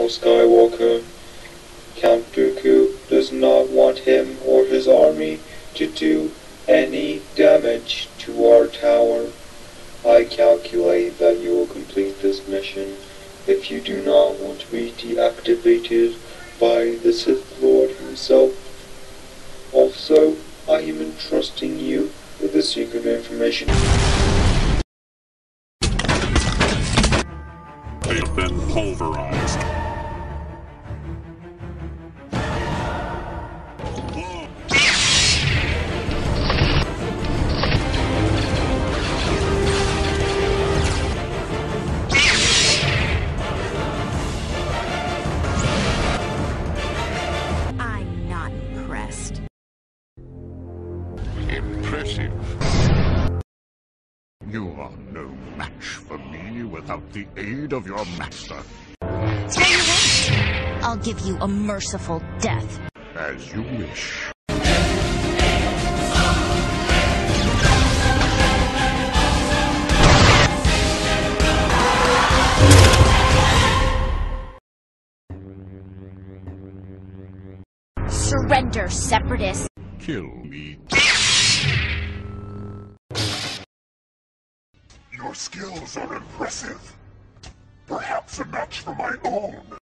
General Skywalker. Count Dooku does not want him or his army to do any damage to our tower. I calculate that you will complete this mission if you do not want to be deactivated by the Sith Lord himself. Also, I am entrusting you with the secret information. They have been pulverized. I'm not impressed. Impressive. You are no match for me without the aid of your master. Tell you what, I'll give you a merciful death. As you wish. Surrender, Separatists. Kill me. Your skills are impressive. Perhaps a match for my own.